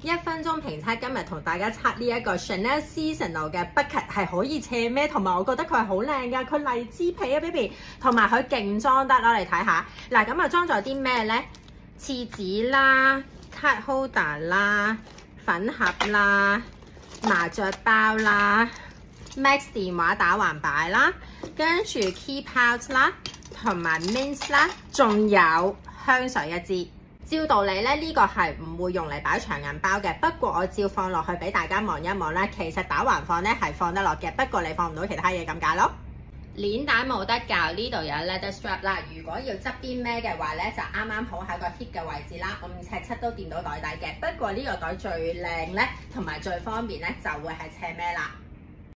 1分鐘評測，今日同大家測呢一個 Chanel Seasonal 嘅 bucket 係可以斜孭，同埋我覺得佢係好靚㗎，佢荔枝皮啊 ，baby， 同埋佢勁裝得啦，你睇下。嗱，咁啊裝咗啲咩咧？廁紙啦、card holder 啦、粉盒啦、麻雀包啦、Max 電話打橫擺啦，跟住 key pouch 啦，同埋 mint 啦，仲有香水一支。照道理咧，呢個係唔會用嚟擺長銀包嘅。不過我照放落去俾大家望一望咧，其實打橫放咧係放得落嘅。不過你放唔到其他嘢咁解咯。鏈帶冇得教，呢度有 leather strap 啦。如果要側邊孭嘅話咧，就啱啱好喺個 hip 嘅位置啦，5尺7都掂到袋底嘅。不過呢個袋最靚咧，同埋最方便咧，就會係斜孭啦。